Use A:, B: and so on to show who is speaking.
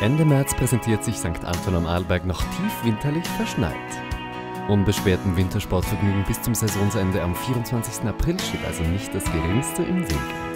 A: Ende März präsentiert sich St. Anton am Arlberg noch tiefwinterlich verschneit. Unbeschwertem Wintersportvergnügen bis zum Saisonsende am 24. April steht also nicht das Geringste im Wege.